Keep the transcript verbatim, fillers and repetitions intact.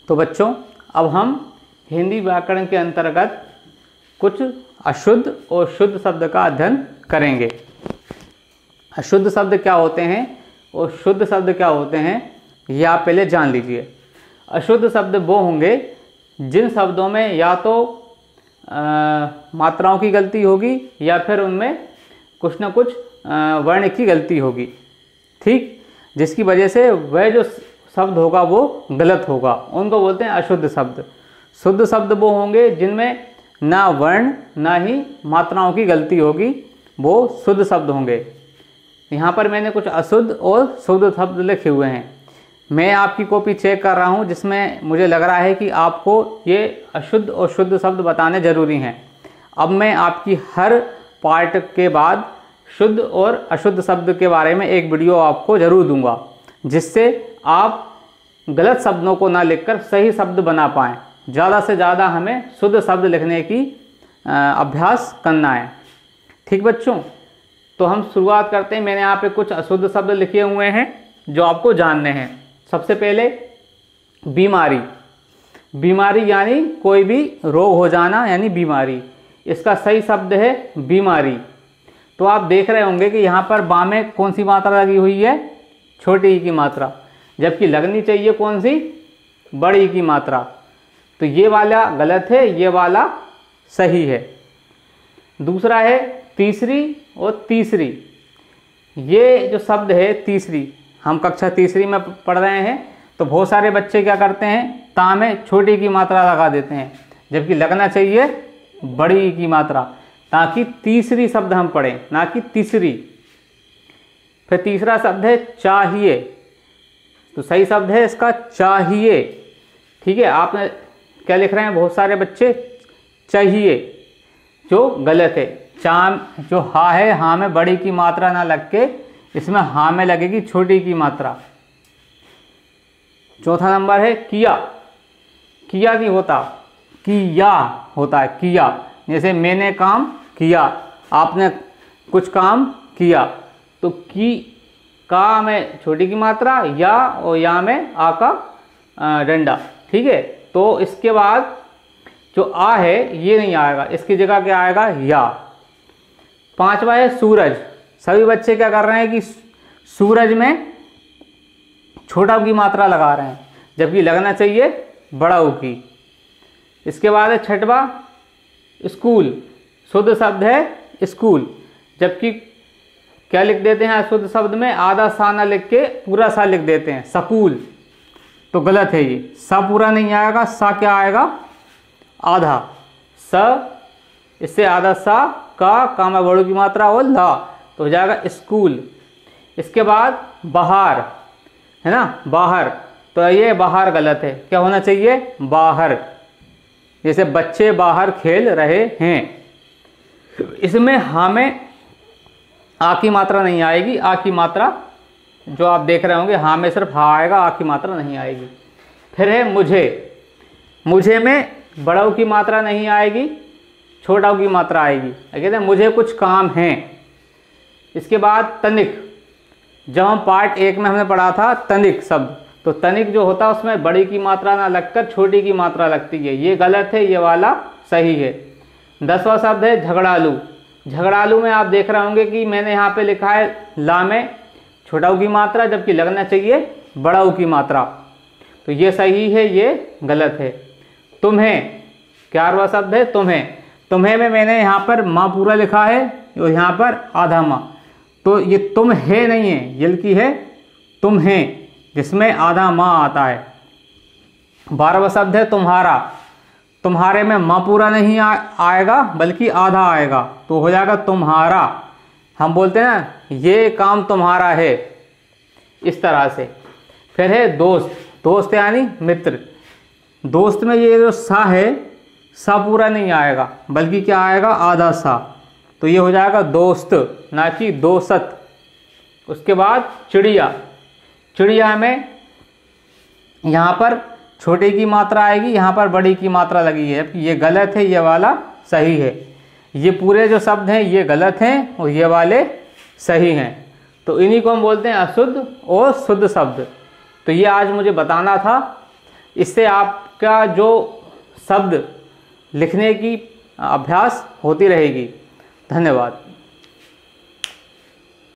तो बच्चों अब हम हिंदी व्याकरण के अंतर्गत कुछ अशुद्ध और शुद्ध शब्द का अध्ययन करेंगे। अशुद्ध शब्द क्या होते हैं और शुद्ध शब्द क्या होते हैं ये आप पहले जान लीजिए। अशुद्ध शब्द वो होंगे जिन शब्दों में या तो आ, मात्राओं की गलती होगी या फिर उनमें कुछ ना कुछ वर्ण की गलती होगी, ठीक, जिसकी वजह से वह जो शब्द होगा वो गलत होगा, उनको बोलते हैं अशुद्ध शब्द। शुद्ध शब्द वो होंगे जिनमें ना वर्ण ना ही मात्राओं की गलती होगी, वो शुद्ध शब्द होंगे। यहाँ पर मैंने कुछ अशुद्ध और शुद्ध शब्द लिखे हुए हैं। मैं आपकी कॉपी चेक कर रहा हूँ जिसमें मुझे लग रहा है कि आपको ये अशुद्ध और शुद्ध शब्द बताने ज़रूरी हैं। अब मैं आपकी हर पार्ट के बाद शुद्ध और अशुद्ध शब्द के बारे में एक वीडियो आपको ज़रूर दूंगा, जिससे आप गलत शब्दों को ना लिखकर सही शब्द बना पाएँ। ज़्यादा से ज़्यादा हमें शुद्ध शब्द लिखने की अभ्यास करना है, ठीक बच्चों। तो हम शुरुआत करते हैं। मैंने यहाँ पे कुछ अशुद्ध शब्द लिखे हुए हैं जो आपको जानने हैं। सबसे पहले बीमारी। बीमारी यानी कोई भी रोग हो जाना यानी बीमारी। इसका सही शब्द है बीमारी। तो आप देख रहे होंगे कि यहाँ पर बा में कौन सी मात्रा लगी हुई है, छोटी ई की मात्रा, जबकि लगनी चाहिए कौन सी, बड़ी ई की मात्रा। तो ये वाला गलत है, ये वाला सही है। दूसरा है तीसरी और तीसरी। ये जो शब्द है तीसरी, हम कक्षा तीसरी में पढ़ रहे हैं, तो बहुत सारे बच्चे क्या करते हैं, ता में छोटी की मात्रा लगा देते हैं, जबकि लगना चाहिए बड़ी की मात्रा, ताकि तीसरी शब्द हम पढ़ें, ना कि तीसरी। फिर तीसरा शब्द है चाहिए। तो सही शब्द है इसका चाहिए, ठीक है। आपने क्या लिख रहे हैं बहुत सारे बच्चे, चाहिए, जो गलत है। चाम जो हा है, हा में बड़ी की मात्रा ना लग के इसमें हा में लगेगी छोटी की मात्रा। चौथा नंबर है किया। किया नहीं होता, किया होता है, किया। जैसे मैंने काम किया, आपने कुछ काम किया, तो की का में छोटी की मात्रा, या और या में आ का डंडा, ठीक है। तो इसके बाद जो आ है ये नहीं आएगा, इसकी जगह क्या आएगा, या। पांचवा है सूरज। सभी बच्चे क्या कर रहे हैं कि सूरज में छोटा की मात्रा लगा रहे हैं, जबकि लगना चाहिए बड़ा ऊ की। इसके बाद है छठवा स्कूल। शुद्ध शब्द है स्कूल, जबकि क्या लिख देते हैं शुद्ध शब्द में, आधा सा ना लिख के पूरा सा लिख देते हैं, स्कूल। तो गलत है ये, सा पूरा नहीं आएगा, सा क्या आएगा, आधा। स इससे आधा सा, का का में बड़ों की मात्रा और ला, तो हो जाएगा स्कूल। इसके बाद बाहर है ना, बाहर। तो ये बाहर गलत है, क्या होना चाहिए, बाहर। जैसे बच्चे बाहर खेल रहे हैं, इसमें हा में आ की मात्रा नहीं आएगी। आ की मात्रा जो आप देख रहे होंगे, हा में सिर्फ हा आएगा, आ की मात्रा नहीं आएगी। फिर है मुझे। मुझे में बड़ों की मात्रा नहीं आएगी, छोटा की मात्रा आएगी। कहते हैं मुझे कुछ काम है। इसके बाद तनिक। जब हम पार्ट एक में हमने पढ़ा था तनिक शब्द, तो तनिक जो होता है उसमें बड़ी की मात्रा ना लगकर छोटी की मात्रा लगती है, ये गलत है, ये वाला सही है। दसवां शब्द है झगड़ालू। झगड़ालू में आप देख रहे होंगे कि मैंने यहाँ पे लिखा है ला में छोटा की मात्रा, जबकि लगना चाहिए बड़ा की मात्रा। तो ये सही है, ये गलत है। तुम्हें, ग्यारहवां शब्द है तुम्हें। तुम्हें में मैंने यहाँ पर माँ पूरा लिखा है और यहाँ पर आधा माँ, तो ये तुम है नहीं है, ये की है तुम है, जिसमें आधा माँ आता है। बारहवां शब्द है तुम्हारा। तुम्हारे में माँ पूरा नहीं आ, आएगा बल्कि आधा आएगा, तो हो जाएगा तुम्हारा। हम बोलते हैं ना ये काम तुम्हारा है, इस तरह से। फिर है दोस्त। दोस्त यानी मित्र। दोस्त में ये जो सा है, सा पूरा नहीं आएगा बल्कि क्या आएगा, आधा सा, तो ये हो जाएगा दोस्त, ना कि दोस्त। उसके बाद चिड़िया। चिड़िया में यहाँ पर छोटे की मात्रा आएगी, यहाँ पर बड़ी की मात्रा लगी है, ये गलत है, ये वाला सही है। ये पूरे जो शब्द हैं ये गलत हैं और ये वाले सही हैं। तो इन्हीं को हम बोलते हैं अशुद्ध और शुद्ध शब्द। तो ये आज मुझे बताना था। इससे आपका जो शब्द लिखने की अभ्यास होती रहेगी। धन्यवाद।